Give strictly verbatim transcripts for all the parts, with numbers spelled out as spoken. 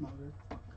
Motherfucker.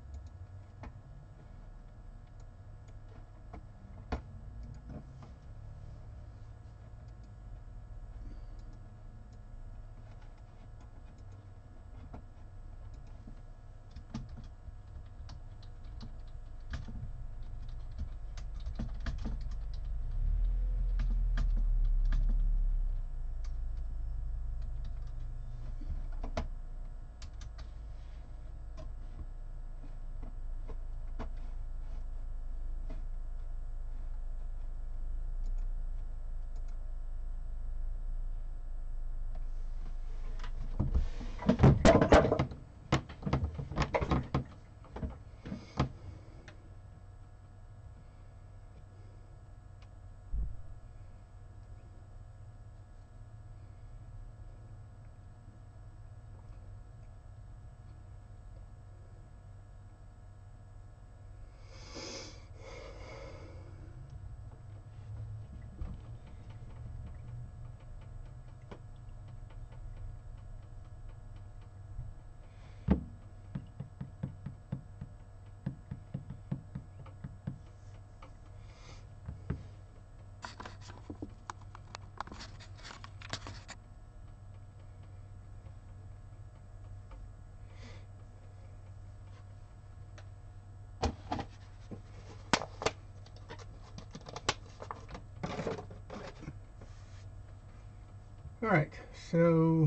All right, so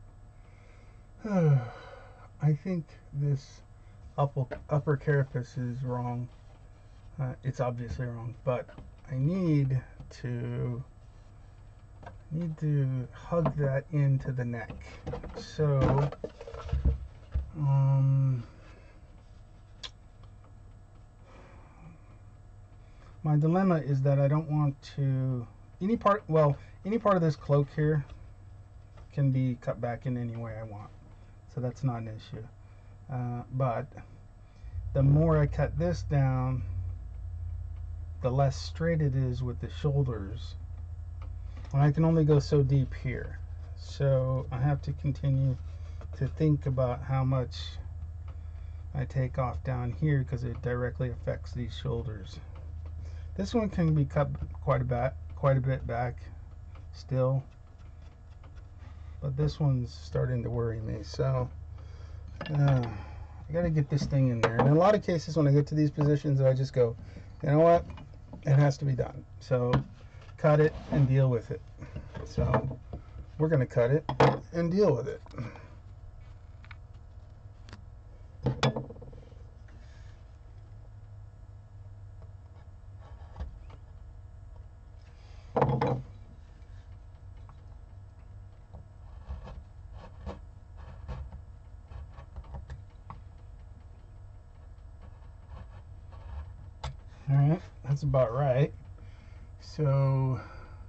uh, I think this upper, upper carapace is wrong. Uh, it's obviously wrong, but I need to need to hug that into the neck. So, um, my dilemma is that I don't want to any part. Well, any part of this cloak here can be cut back in any way I want, so that's not an issue. Uh, but the more I cut this down, the less straight it is with the shoulders. And I can only go so deep here, so I have to continue to think about how much I take off down here because it directly affects these shoulders. This one can be cut quite a bit, quite a bit back still, but this one's starting to worry me. So uh, I got to get this thing in there. And in a lot of cases, when I get to these positions, I just go, you know what? It has to be done. So cut it and deal with it. So we're going to cut it and deal with it. All right, that's about right. So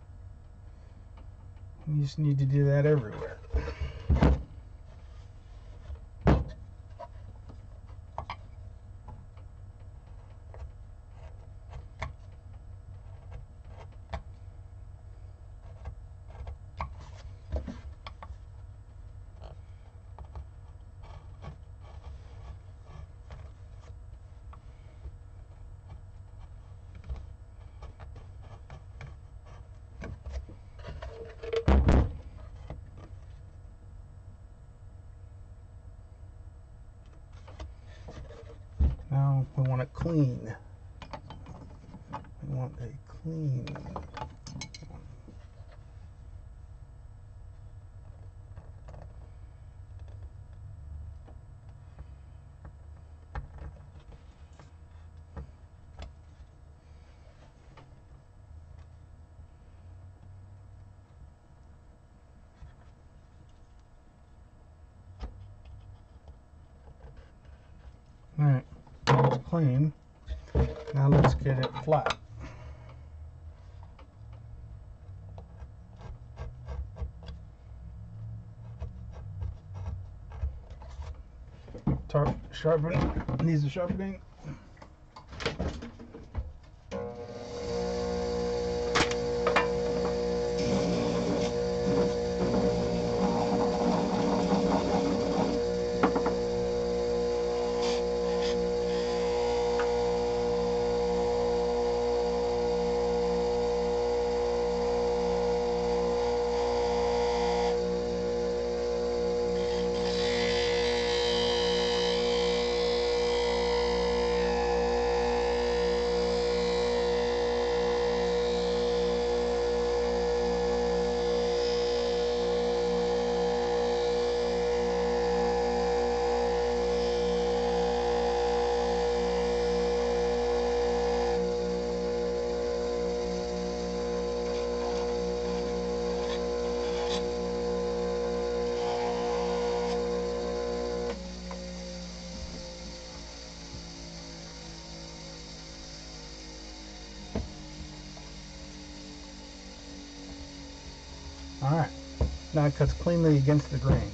we just need to do that everywhere. Now we want it clean. We want a clean. All right, it's clean. Now let's get it flat. Tar sharpen needs a sharpening. Alright, now it cuts cleanly against the grain.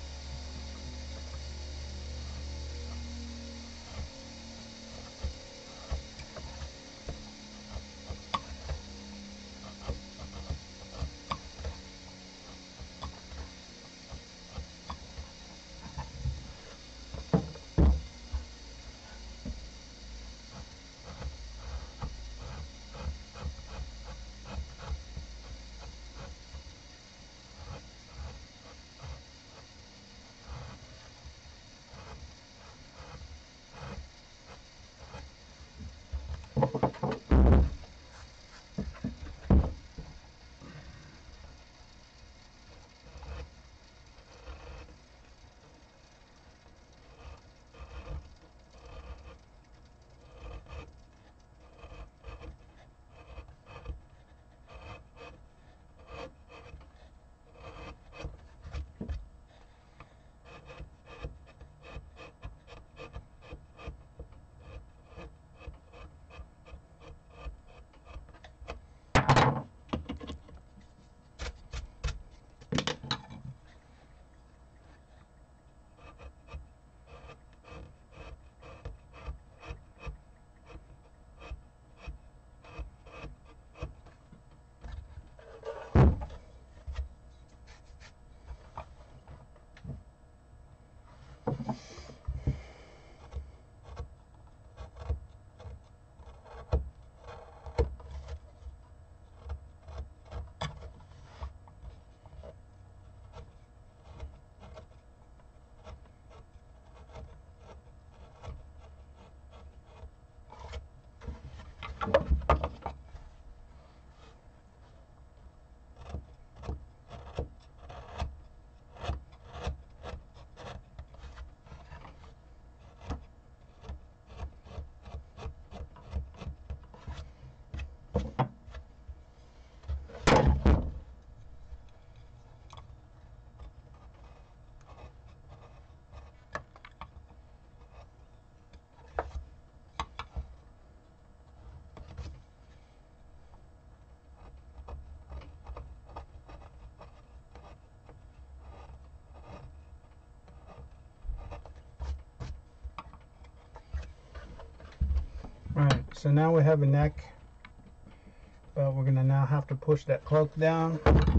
Alright, so now we have a neck, but we're going to now have to push that cloak down.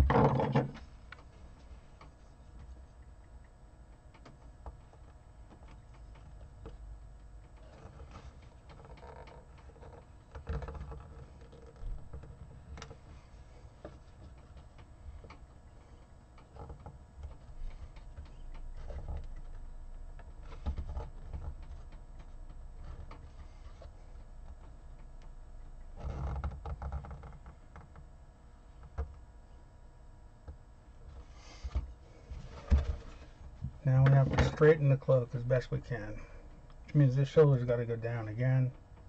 Now we have to straighten the cloak as best we can, which means this shoulder's got to go down again.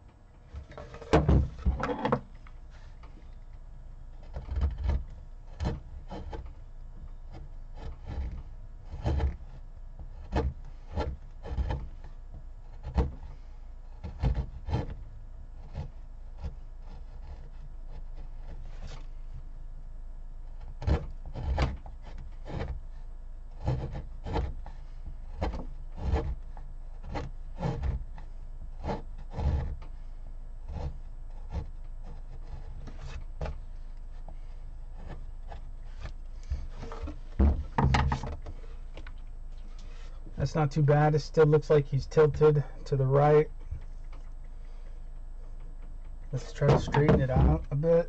That's not too bad. It still looks like he's tilted to the right. Let's try to straighten it out a bit.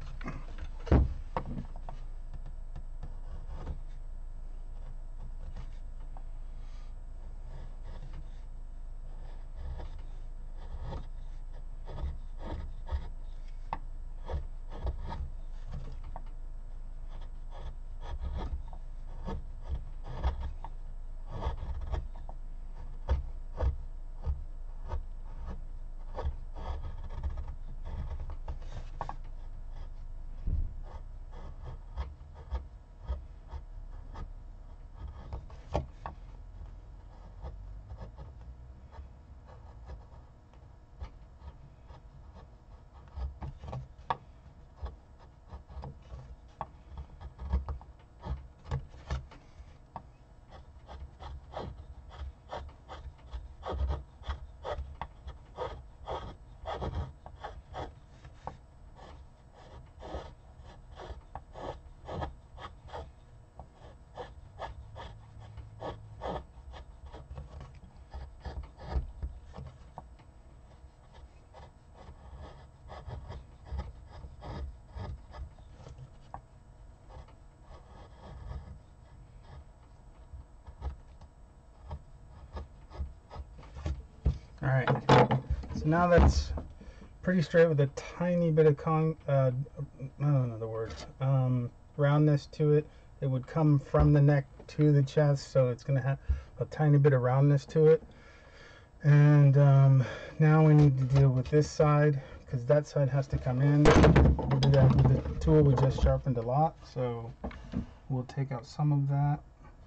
Alright, so now that's pretty straight with a tiny bit of con uh, I don't know the word, um, roundness to it. It would come from the neck to the chest, so it's going to have a tiny bit of roundness to it. And um, now we need to deal with this side, because that side has to come in. We'll do that with the tool we just sharpened a lot, so we'll take out some of that.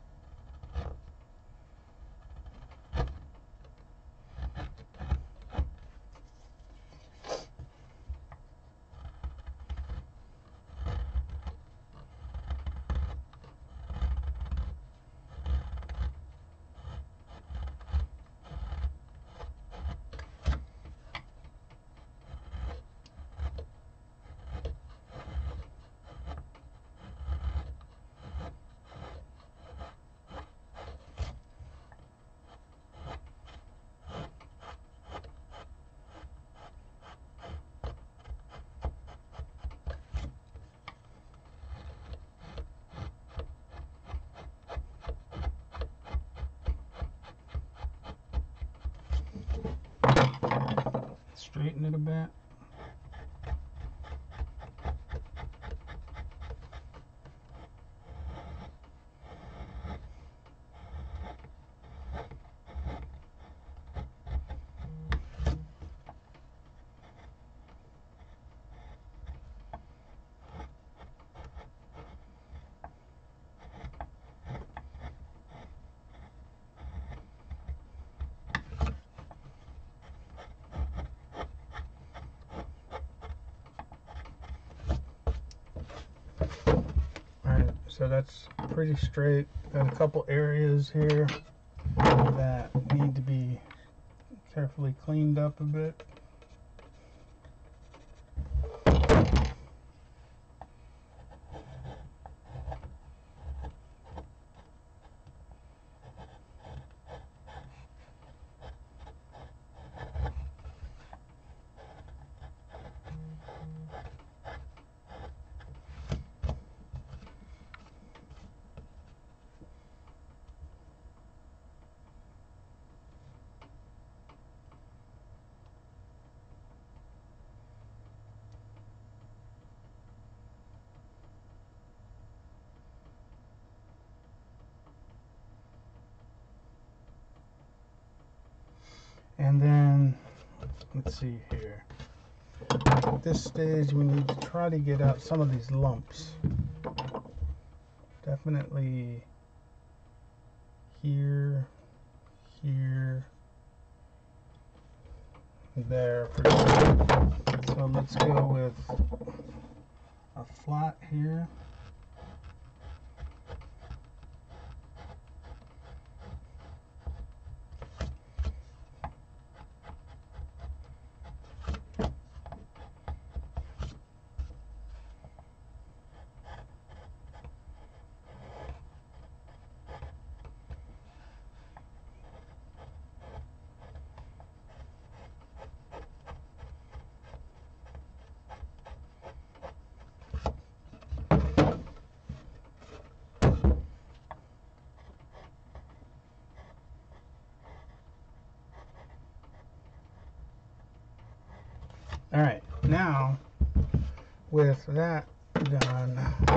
Straighten it a bit. So that's pretty straight. Got a couple areas here that need to be carefully cleaned up a bit. And then, let's see here. At this stage, we need to try to get out some of these lumps. Definitely here, here, there. So let's go with a flat here. All right, now with that done,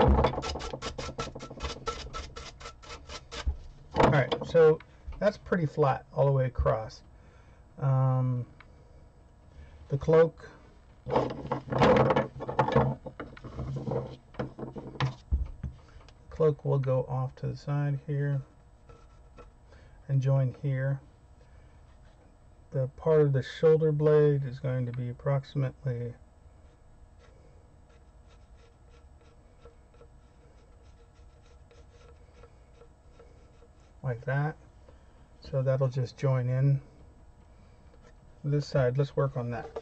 all right, so that's pretty flat all the way across. Um, the cloak, cloak will go off to the side here and join here. The part of the shoulder blade is going to be approximately like that. So that'll just join in. This side, let's work on that.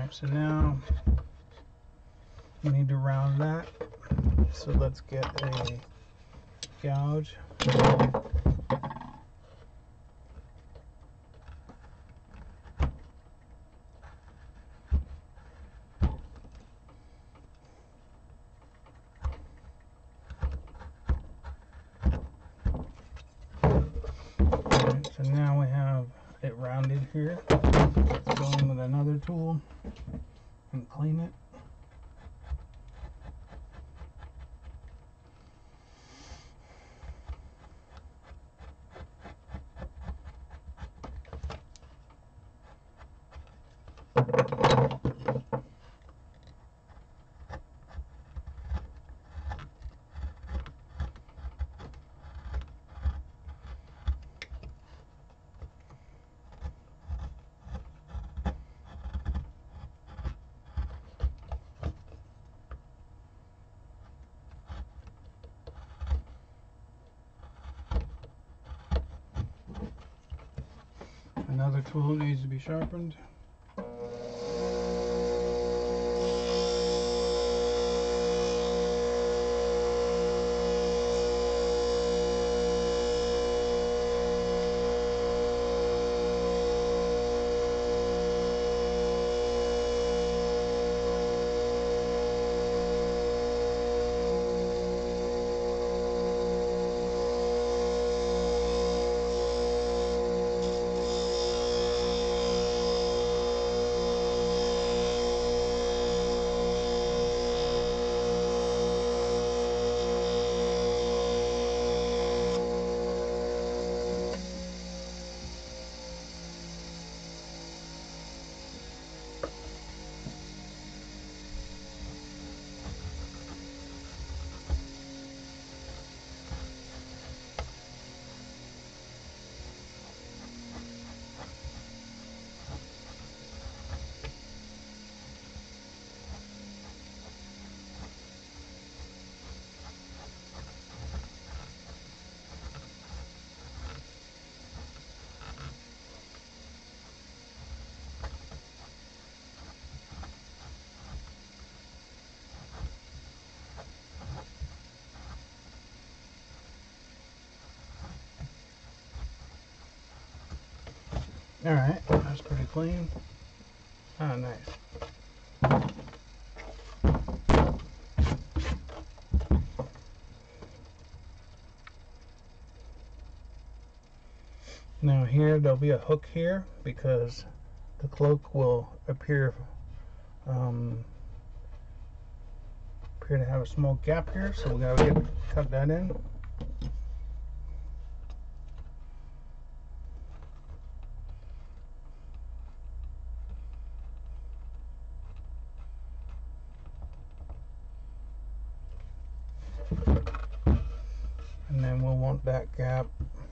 Alright, so now we need to round that. So let's get a gouge. So now we have it rounded here. Let's go in with another tool and clean it. Another tool needs to be sharpened. Alright, that's pretty clean. Ah, nice. Now here there'll be a hook here because the cloak will appear um, appear to have a small gap here, so we gotta get, cut that in. And then we'll want that gap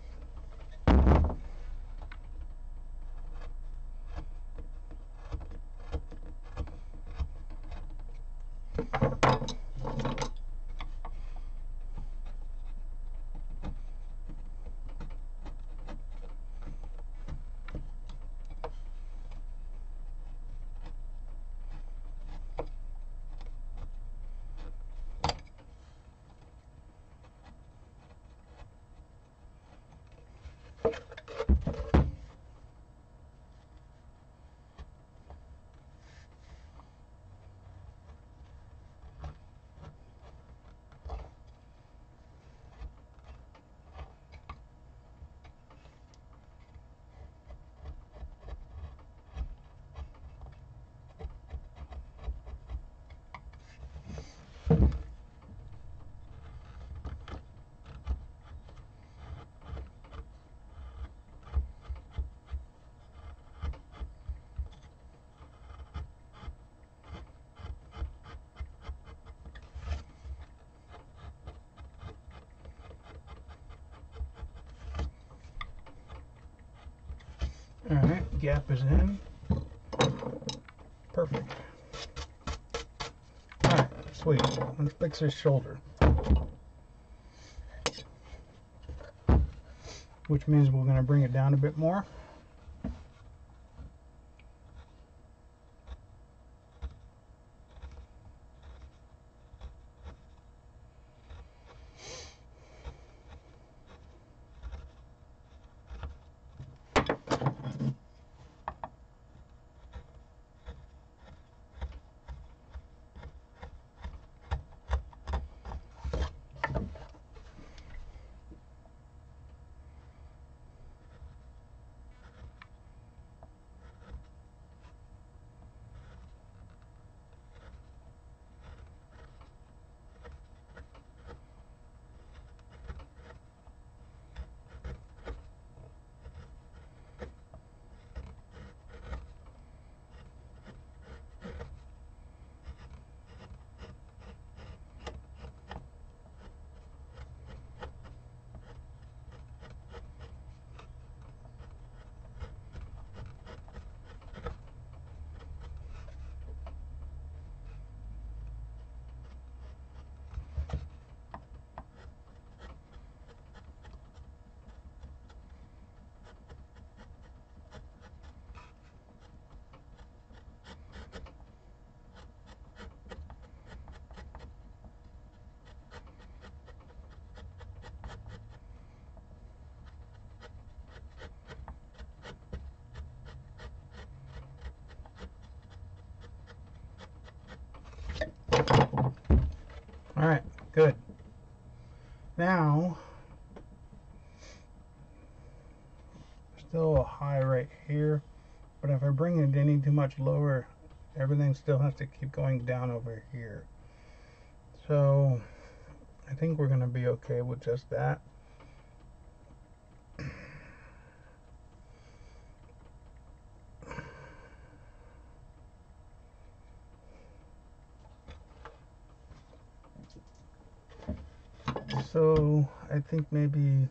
Alright, gap is in. Perfect. Alright, sweet. Let's fix his shoulder. Which means we're going to bring it down a bit more. Alright, good. Now, still a high right here, but if I bring it any too much lower, everything still has to keep going down over here. So I think we're going to be okay with just that. So I think maybe,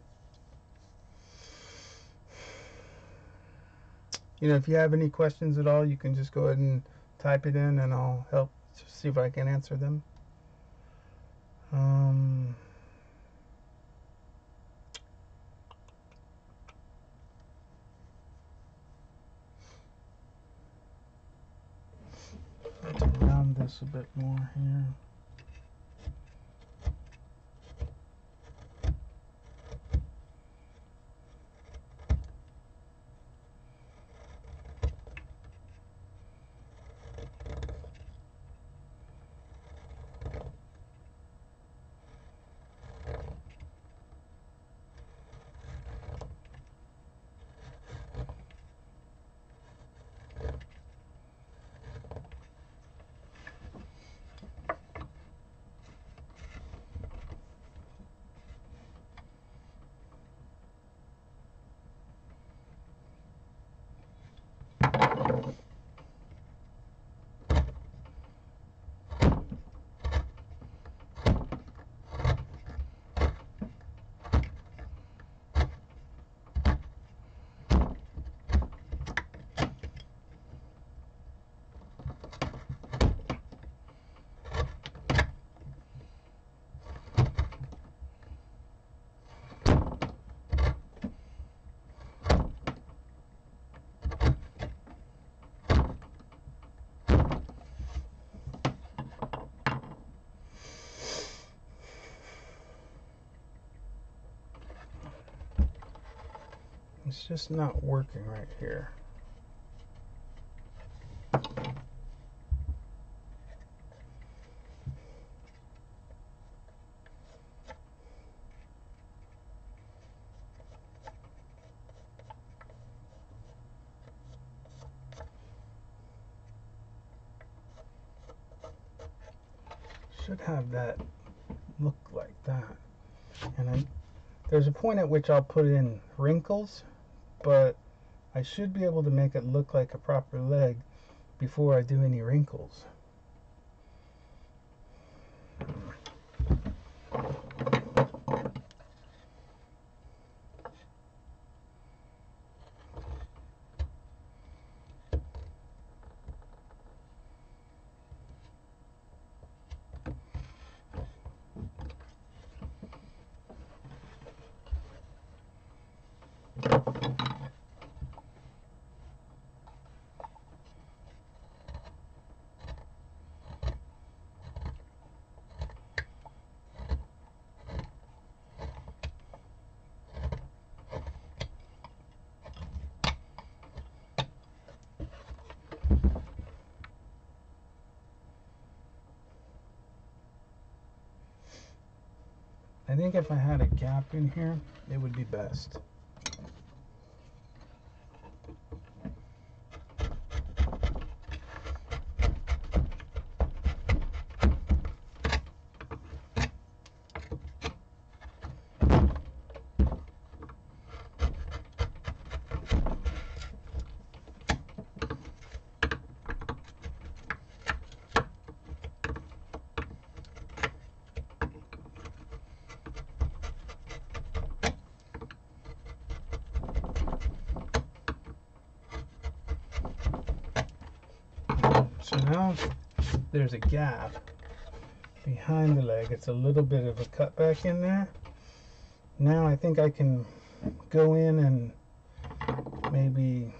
you know, if you have any questions at all, you can just go ahead and type it in and I'll help see if I can answer them. Um, let's round this a bit more here. It's just not working right here. Should have that look like that. And I, there's a point at which I'll put in wrinkles, but I should be able to make it look like a proper leg before I do any wrinkles. I think if I had a gap in here, it would be best. So now there's a gap behind the leg. It's a little bit of a cutback in there. Now I think I can go in and maybe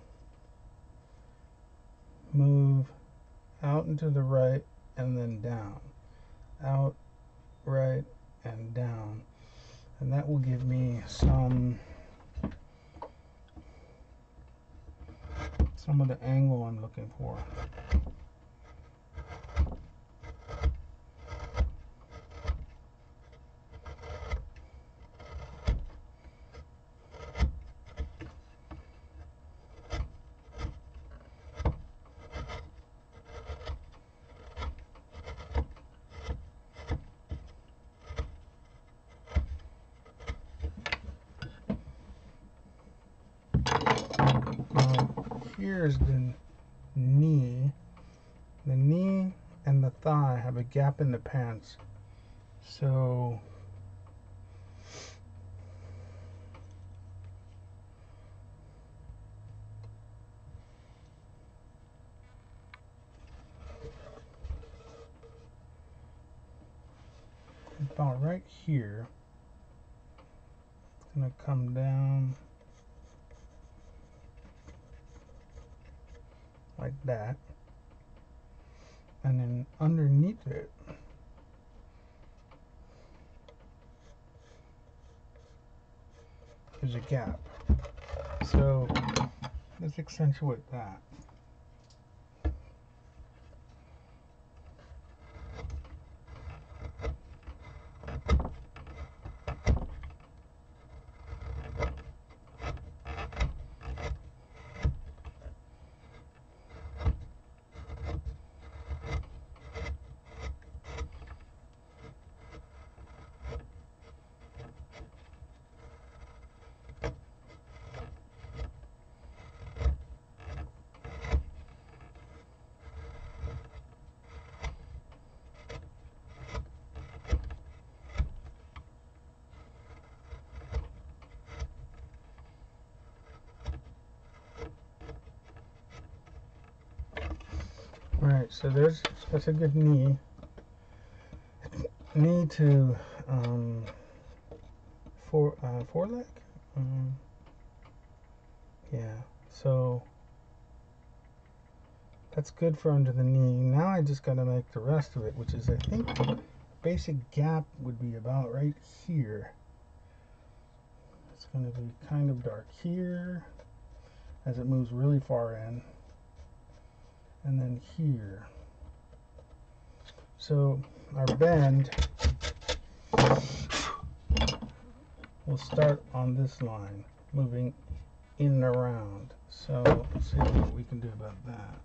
move out and to the right and then down. Out, right, and down. And that will give me some some of the angle I'm looking for. here's the knee. The knee and the thigh have a gap in the pants. So about right here, it's going to come down like that, and then underneath it there's a gap. So let's accentuate that. Alright, so there's, that's a good knee. Knee to um, fore, uh, foreleg? Um, yeah, so that's good for under the knee. Now I just got to make the rest of it, which is, I think, the basic gap would be about right here. It's going to be kind of dark here as it moves really far in. And then here. So our bend will start on this line, moving in and around. So let's see what we can do about that.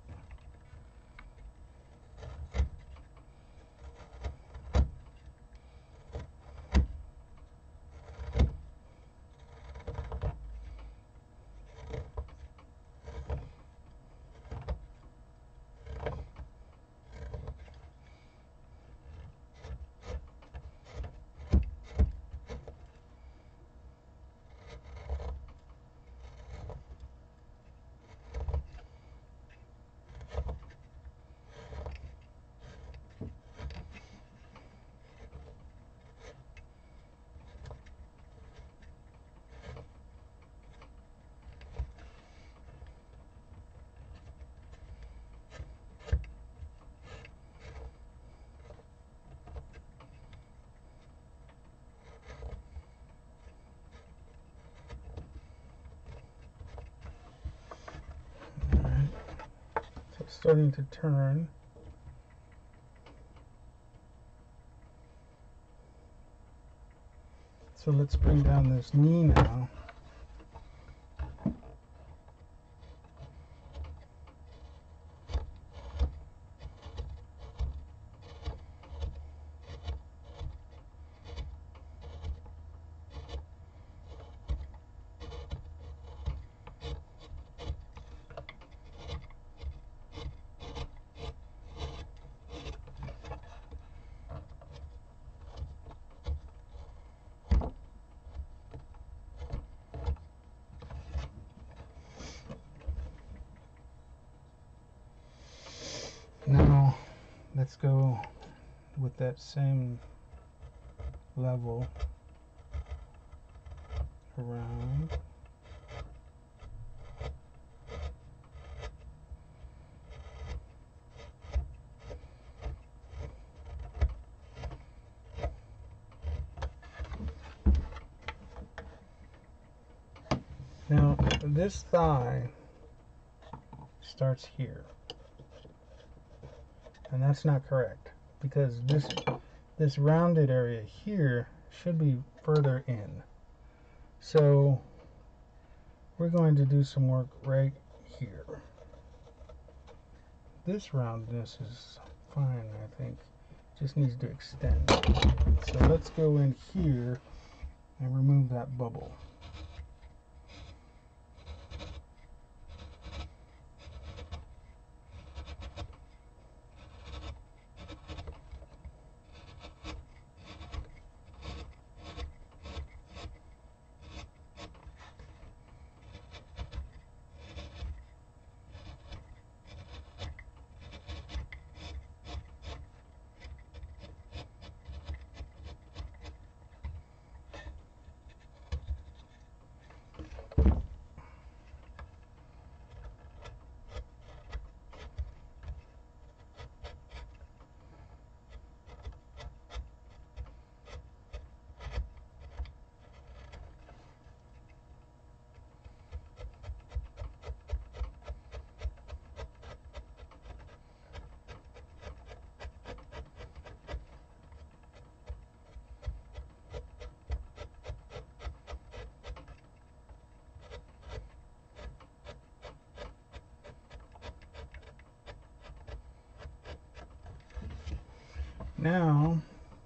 Starting to turn. So let's bring down this knee now. Now let's go with that same level around. Now this thigh starts here. And that's not correct, because this this rounded area here should be further in. So we're going to do some work right here. This roundness is fine, I think. Just needs to extend. So let's go in here and remove that bubble. Now,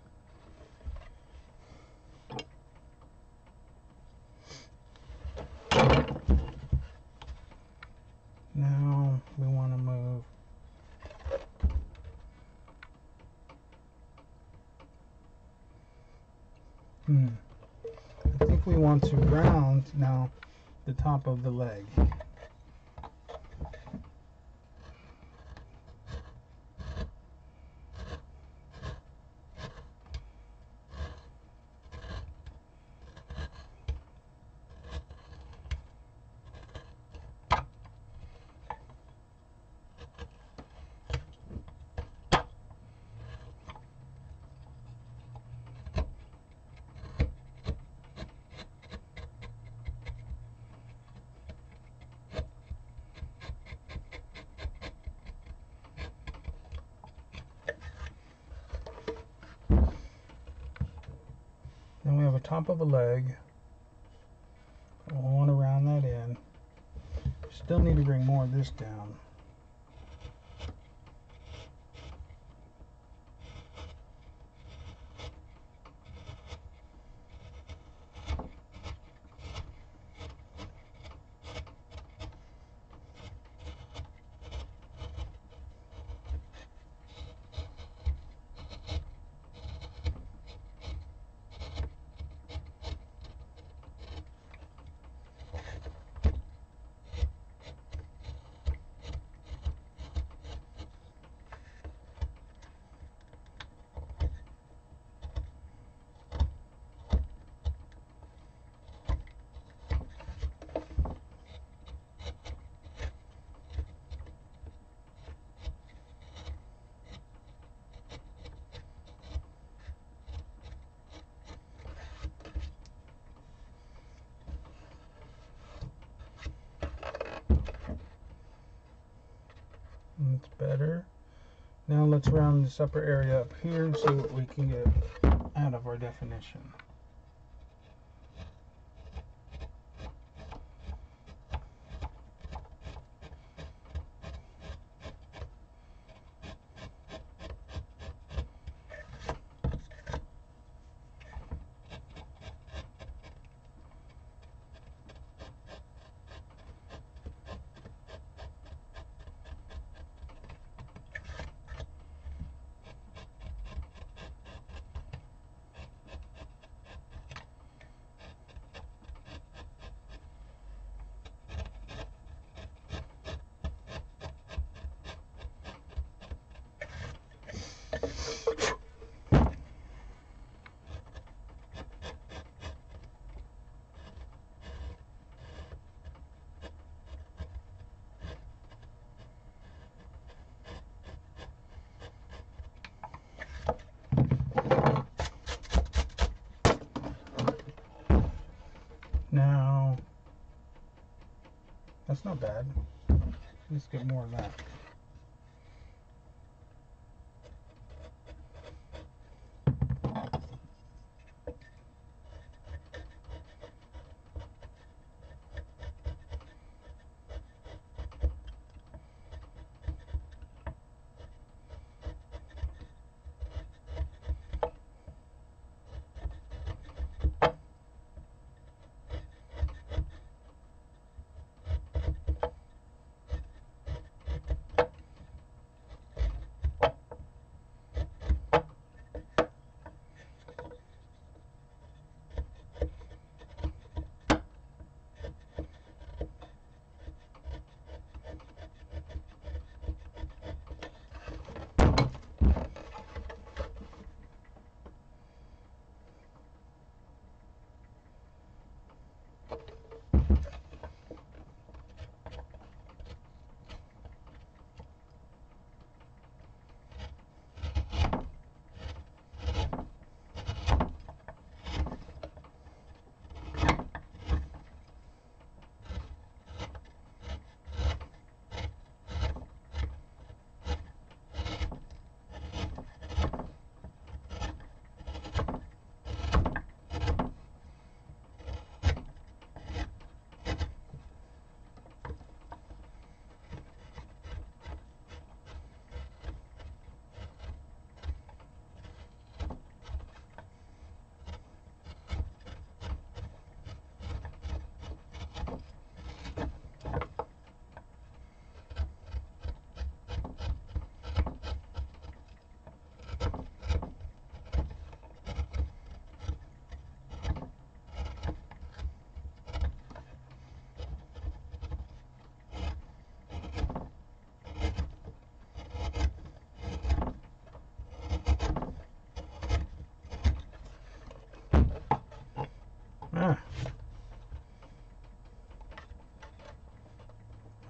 now we want to move hmm. I think we want to round now the top of the leg. Then we have a top of a leg. I want to round that in. Still need to bring more of this down. That's better. Now let's round this upper area up here and see what we can get out of our definition. Now, that's not bad. Let's get more of that.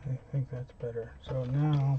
I think that's better. So now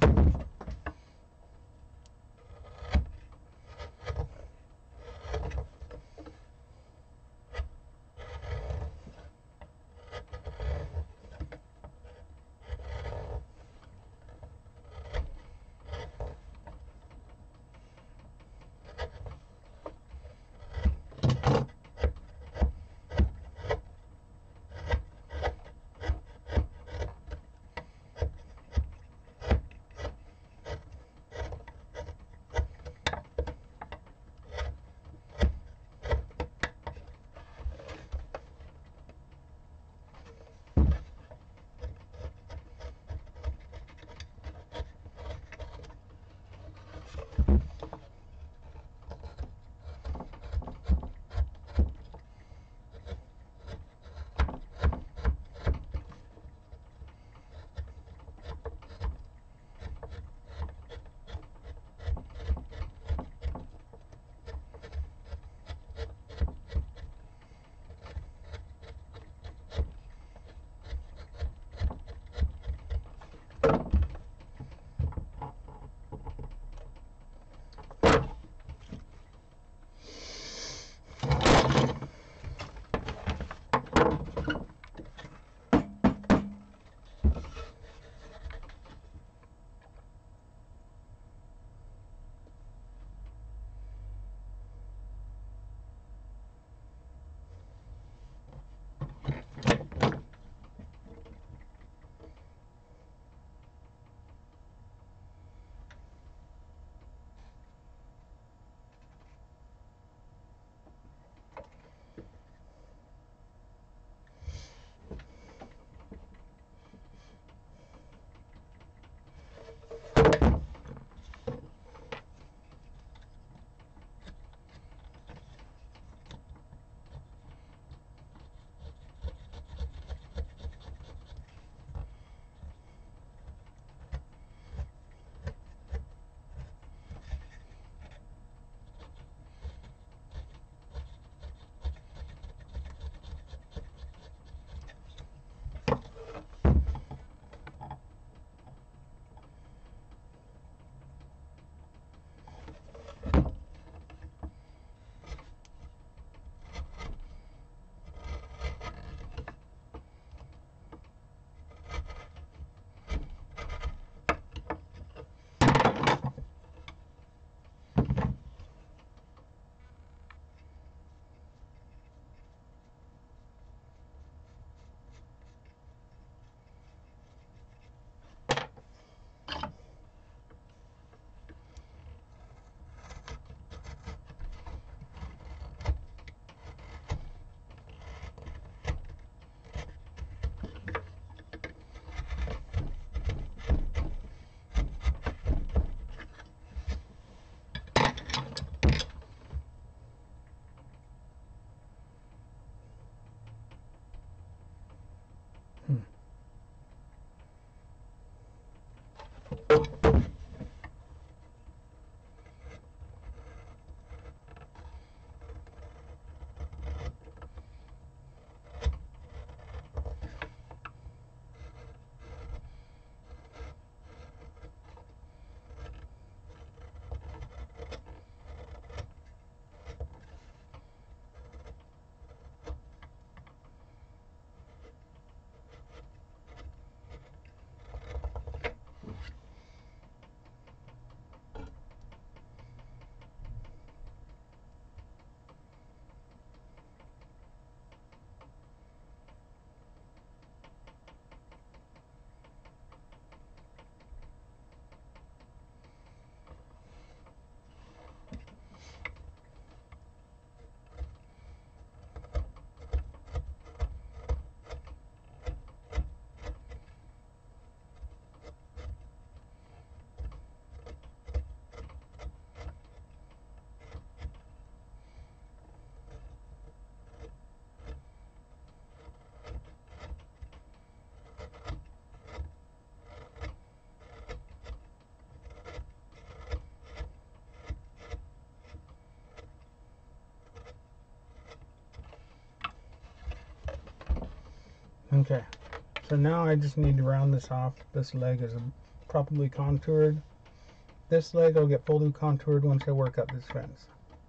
Okay, So now I just need to round this off. This leg is properly contoured. This leg will get fully contoured once I work up this fence.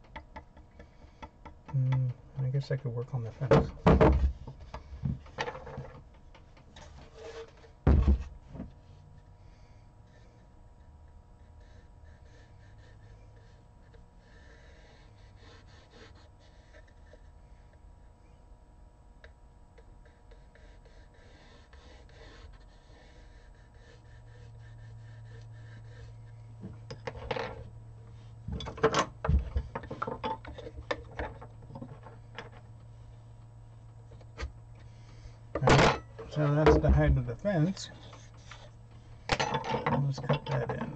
Mm, I guess I could work on the fence. So that's the height of the fence. Let's cut that in.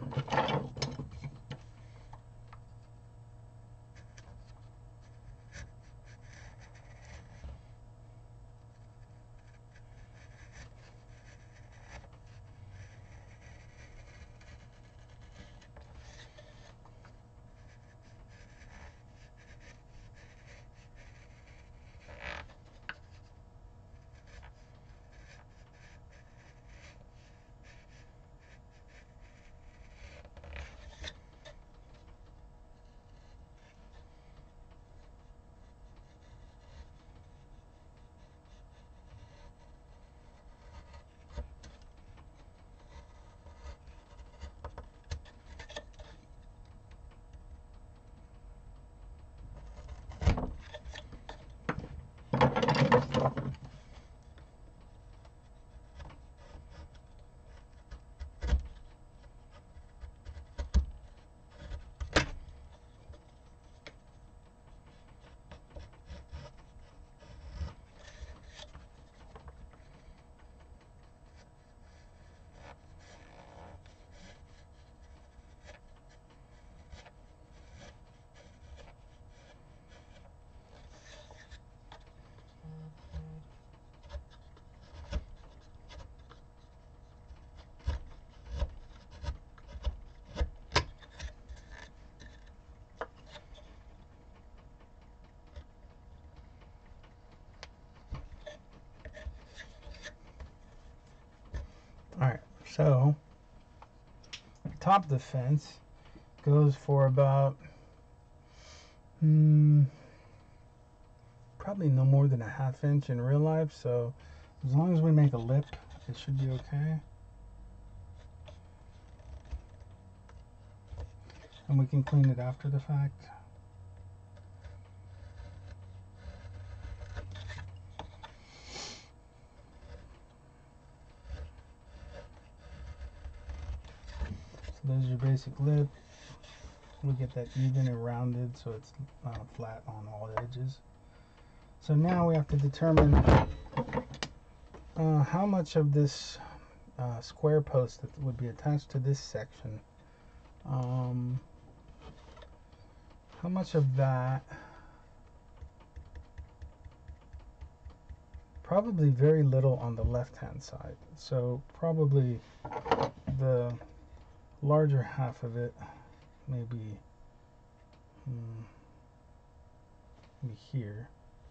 Alright, so the top of the fence goes for about hmm, probably no more than a half inch in real life, so as long as we make a lip, it should be okay. And we can clean it after the fact. So there's your basic lip. We get that even and rounded so it's uh, flat on all edges. So now we have to determine uh, how much of this uh, square post that would be attached to this section, um, how much of that, probably very little on the left hand side, so probably the larger half of it, maybe, hmm, maybe here.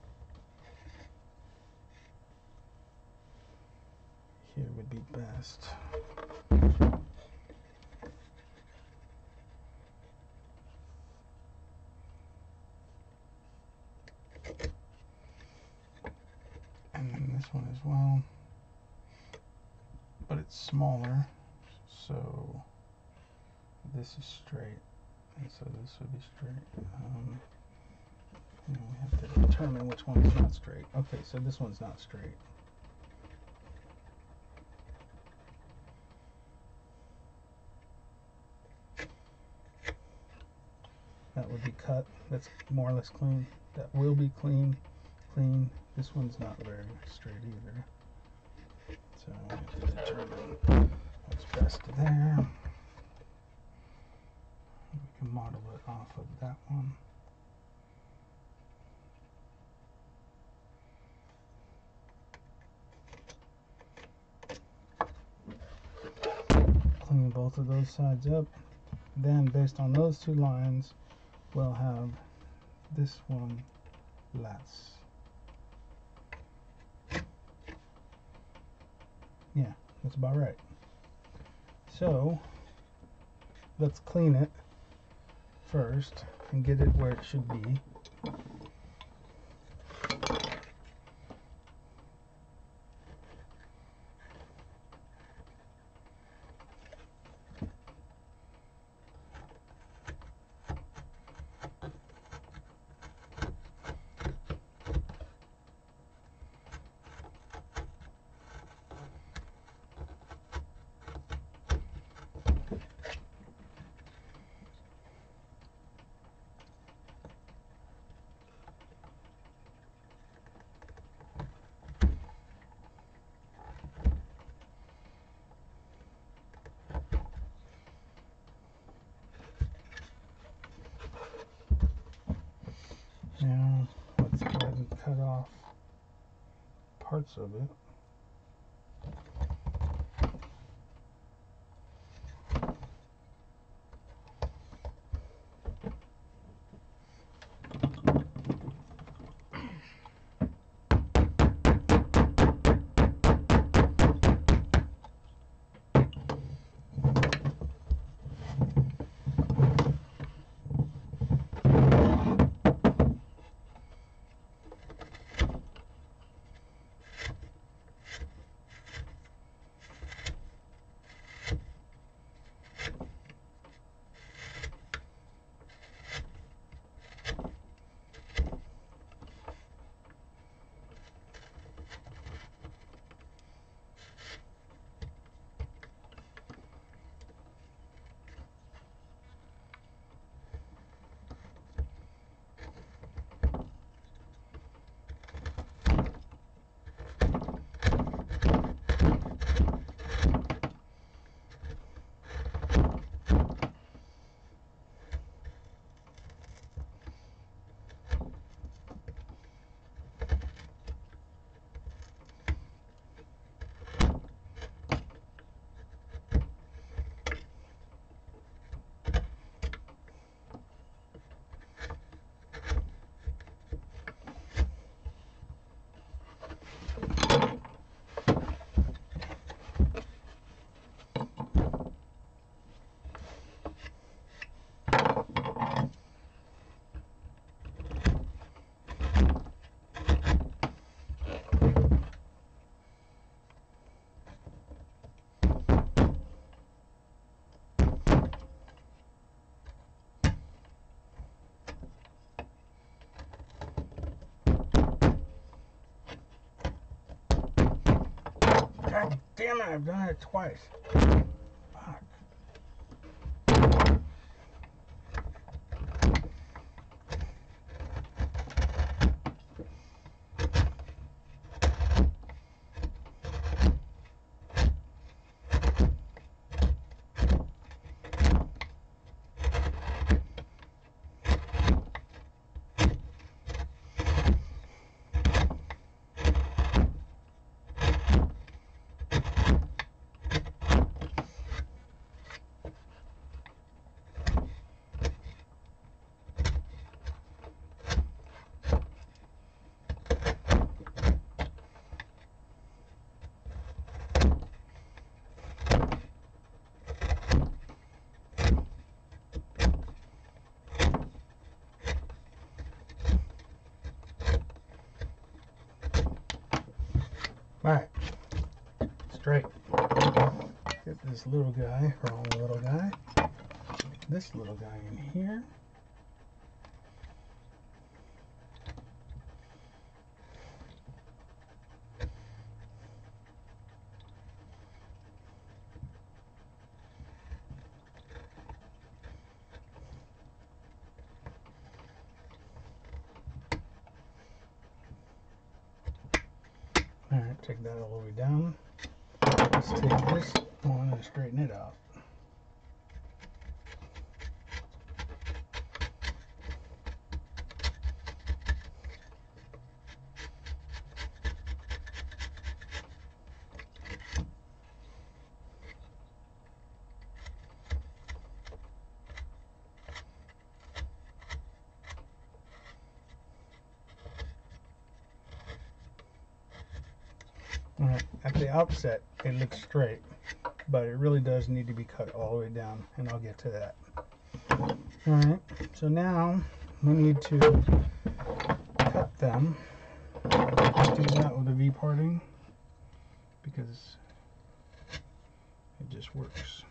Here would be best. And then this one as well. But it's smaller, so this is straight, and so this would be straight. Um, you know, we have to determine which one is not straight. Okay, so this one's not straight. That would be cut. That's more or less clean. That will be clean. Clean. This one's not very straight either. So we have to determine what's best there. We can model it off of that one. Clean both of those sides up. Then based on those two lines, we'll have this one less. Yeah, that's about right. So let's clean it first and get it where it should be. Now let's go ahead and cut off parts of it. God damn it, I've done it twice. Fuck. Alright, straight. Get this little guy, wrong little guy. This little guy in here. Alright, take that all the way down. Let's take this one and straighten it out. Alright, at the outset it looks straight, but it really does need to be cut all the way down, and I'll get to that. Alright, so now we need to cut them. Let's do that with a V parting because it just works.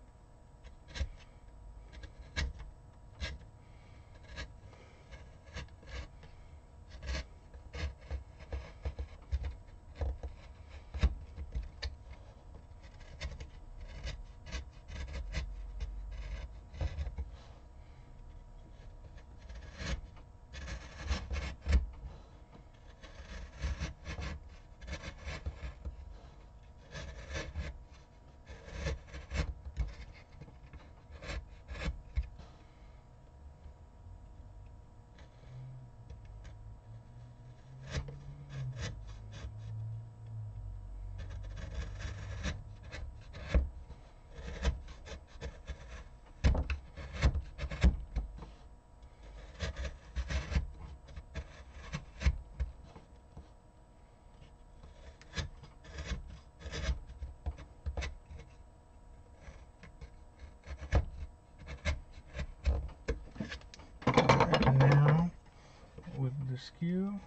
And now with the skew,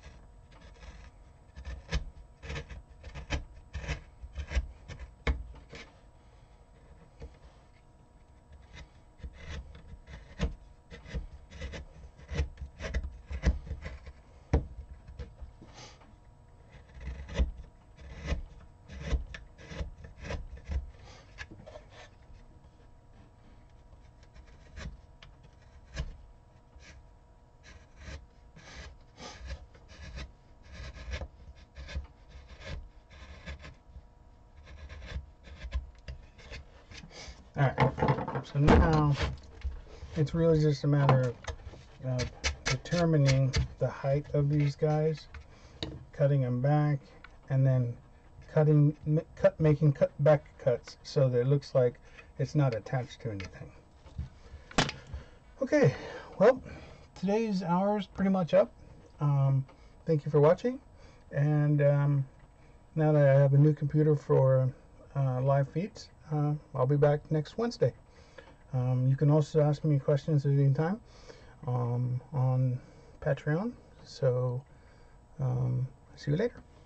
alright, so now it's really just a matter of uh, determining the height of these guys, cutting them back, and then cutting, cut, making cut back cuts so that it looks like it's not attached to anything. Okay, well, today's hour is pretty much up. Um, thank you for watching, and um, now that I have a new computer for uh, live feeds, uh, I'll be back next Wednesday. Um, you can also ask me questions at any time um, on Patreon. So, um, see you later.